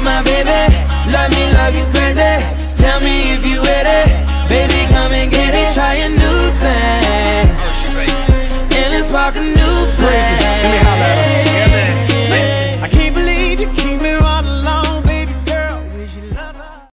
my baby. Love you crazy. Tell me if you with it. Baby, come and get it. Try a new thing. And let's spark a new plan.